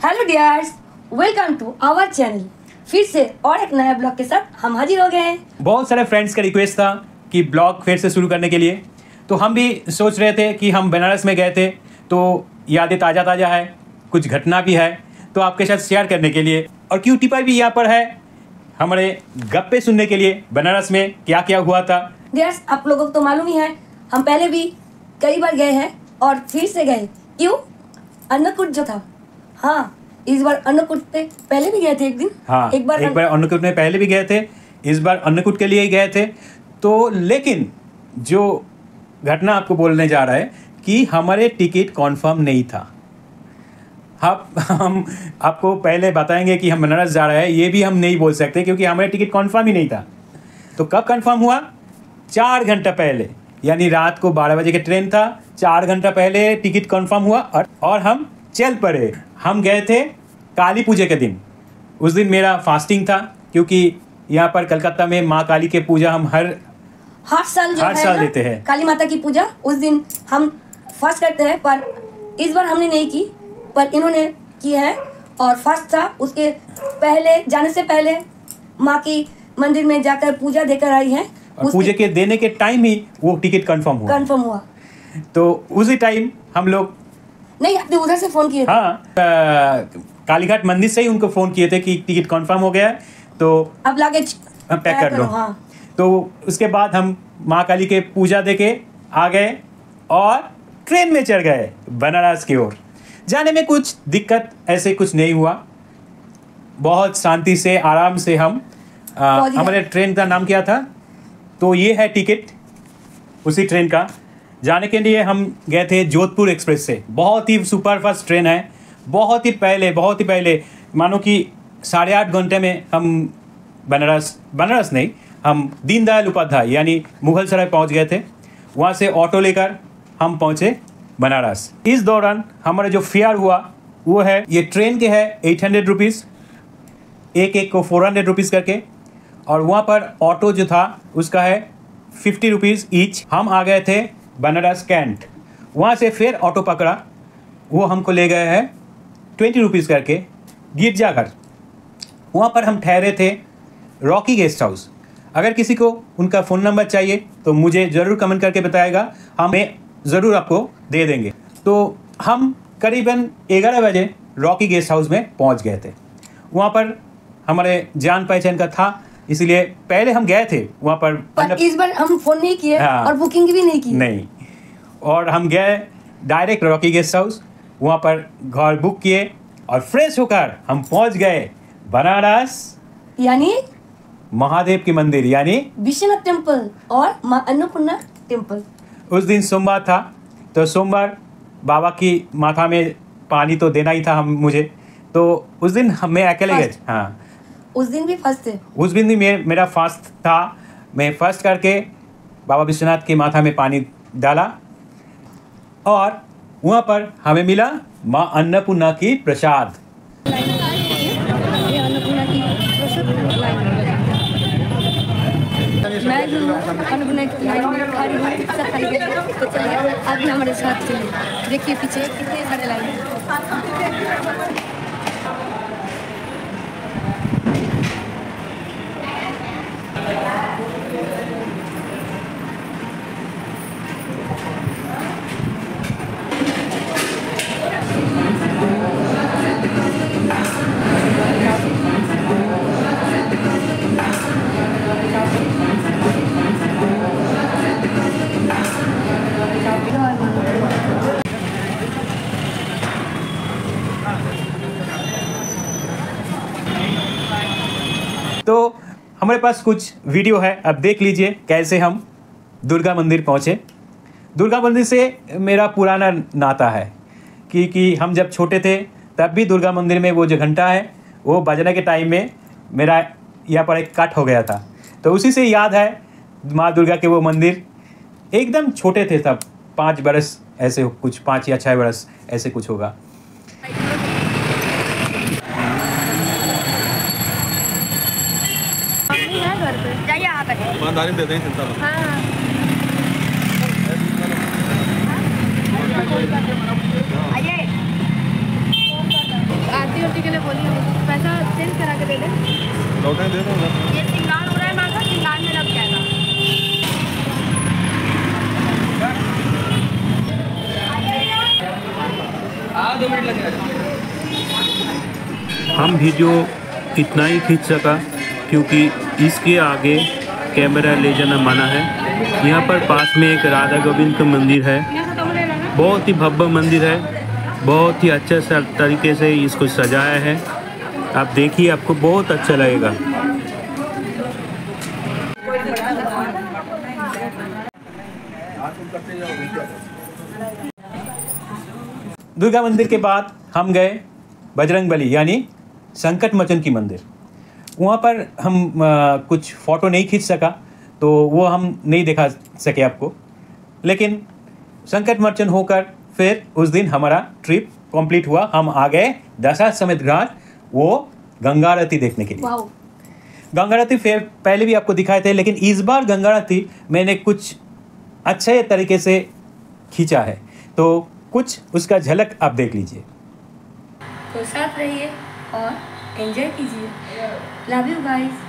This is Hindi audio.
Hello dears, welcome to our channel. फिर से और एक नया ब्लॉग के साथ हम हाजिर हो गए हैं। बहुत सारे फ्रेंड्स का रिक्वेस्ट था कि ब्लॉग फिर से शुरू करने के लिए, तो हम भी सोच रहे थे कि हम बनारस में गए थे तो यादें ताज़ा ताज़ा है, कुछ घटना भी है तो आपके साथ शेयर करने के लिए, और क्यूटी पाई भी यहाँ पर है हमारे गप्पे सुनने के लिए बनारस में क्या क्या हुआ था। डियर्स, आप लोगों को तो मालूम ही है, हम पहले भी कई बार गए हैं और फिर से गए। क्यों? अन्नकूट जो था, हाँ इस बार अन्नकूट पे पहले भी गए थे एक दिन। हाँ, एक बार अन्नकूट में पहले भी गए थे, इस बार अन्नकूट के लिए ही गए थे। तो लेकिन जो घटना आपको बोलने जा रहा है कि हमारे टिकट कॉन्फर्म नहीं था। हम आपको पहले बताएंगे कि हम बनारस जा रहे हैं, ये भी हम नहीं बोल सकते क्योंकि हमारे टिकट कॉन्फर्म ही नहीं था। तो कब कन्फर्म हुआ? 4 घंटा पहले, यानी रात को 12 बजे की ट्रेन था। 4 घंटा पहले टिकट कन्फर्म हुआ और हम चल पड़े। हम गए थे काली पूजा के दिन। उस दिन मेरा फास्टिंग था क्योंकि यहाँ पर कलकत्ता में माँ काली के पूजा हम हर साल देते हैं। काली माता की पूजा उस दिन हम फास्ट करते हैं, पर इस बार हमने नहीं की, पर इन्होंने की है। और फास्ट था, उसके पहले जाने से पहले माँ की मंदिर में जाकर पूजा देकर आई है। और पूजा के देने के टाइम ही वो टिकट कंफर्म हुआ। तो उसी टाइम हम लोग नहीं, आपने उधर से फोन किए थे? हाँ, कालीघाट मंदिर से ही उनको फोन किए थे कि टिकट कंफर्म हो गया है, तो अब लगेज पैक कर लो। हाँ। तो उसके बाद हम माँ काली के पूजा देके आ गए और ट्रेन में चढ़ गए बनारस की ओर। जाने में कुछ दिक्कत ऐसे कुछ नहीं हुआ, बहुत शांति से आराम से हम हमारे ट्रेन का नाम क्या था, तो ये है टिकट उसी ट्रेन का। जाने के लिए हम गए थे जोधपुर एक्सप्रेस से। बहुत ही सुपरफास्ट ट्रेन है, बहुत ही पहले मानो कि 8.5 घंटे में हम बनारस नहीं, हम दीनदयाल उपाध्याय यानी मुगल सराय पहुंच गए थे। वहां से ऑटो लेकर हम पहुंचे बनारस। इस दौरान हमारा जो फेयर हुआ वो है, ये ट्रेन के है 800 रुपीज़, एक को 400 रुपीज़ करके, और वहाँ पर ऑटो जो था उसका है 50 रुपीज़ ईच। हम आ गए थे बनारस कैंट। वहाँ से फिर ऑटो पकड़ा, वो हमको ले गए हैं 20 रुपीज़ करके गिरजाघर। वहाँ पर हम ठहरे थे रॉकी गेस्ट हाउस। अगर किसी को उनका फ़ोन नंबर चाहिए तो मुझे ज़रूर कमेंट करके बताएगा, हमें ज़रूर आपको दे देंगे। तो हम करीबन 11 बजे रॉकी गेस्ट हाउस में पहुँच गए थे। वहाँ पर हमारे जान पहचान का था, इसलिए पहले हम गए थे वहाँ पर इस बार हम फोन नहीं किए। हाँ, और बुकिंग भी नहीं की। नहीं, और हम गए डायरेक्ट रॉकी गेस्ट हाउस। वहाँ पर घर बुक किए और फ्रेश होकर हम पहुँच गए बनारस, यानी महादेव की मंदिर यानी विश्वनाथ टेम्पल और माँ अन्नपूर्णा टेम्पल। उस दिन सोमवार था, तो सोमवार बाबा की माथा में पानी तो देना ही था मुझे। तो उस दिन मैं अकेले गए। हाँ, उस दिन भी फास्ट थे। उस दिन भी मेरा फास्ट था। मैं फास्ट करके बाबा विश्वनाथ के माथा में पानी डाला और वहाँ पर हमें मिला माँ अन्नपूर्णा की प्रसाद। मैं जो अन्नपूर्णा की लाइन में खड़ी हूँ, सब खड़ी गई, तो चलिए आप भी हमारे साथ चलिए। देखिए पीछे कितने सारे लाइन हैं। तो हमारे पास कुछ वीडियो है, अब देख लीजिए कैसे हम दुर्गा मंदिर पहुँचे। दुर्गा मंदिर से मेरा पुराना नाता है क्योंकि हम जब छोटे थे तब भी दुर्गा मंदिर में वो जो घंटा है वो बजने के टाइम में मेरा यहाँ पर एक कट हो गया था, तो उसी से याद है माँ दुर्गा के वो मंदिर। एकदम छोटे थे तब, 5 बरस ऐसे कुछ, 5 या 6 बरस ऐसे कुछ होगा। ईमानदारी दे दें चिंता लो। आती बना के दे दे। लौटे दे दो। ये श्रृंगार हो रहा है माँ का, श्रृंगार में लग जाएगा। हम वीडियो इतना ही खींच सका क्योंकि इसके आगे कैमरा ले जाना मना है। यहाँ पर पास में एक राधा गोविंद का मंदिर है, बहुत ही भव्य मंदिर है, बहुत ही अच्छे तरीके से इसको सजाया है। आप देखिए, आपको बहुत अच्छा लगेगा। दुर्गा मंदिर के बाद हम गए बजरंगबली यानी संकट मोचन की मंदिर। वहाँ पर हम कुछ फ़ोटो नहीं खींच सका, तो वो हम नहीं दिखा सके आपको। लेकिन संकट मोचन होकर फिर उस दिन हमारा ट्रिप कंप्लीट हुआ। हम आ गए दशाश्वमेध घाट, वो गंगा आरती देखने के लिए। गंगा आरती फिर पहले भी आपको दिखाए थे, लेकिन इस बार गंगा आरती मैंने कुछ अच्छे तरीके से खींचा है, तो कुछ उसका झलक आप देख लीजिए। तो साथ रहिए और एंजॉय कीजिए। Love you guys.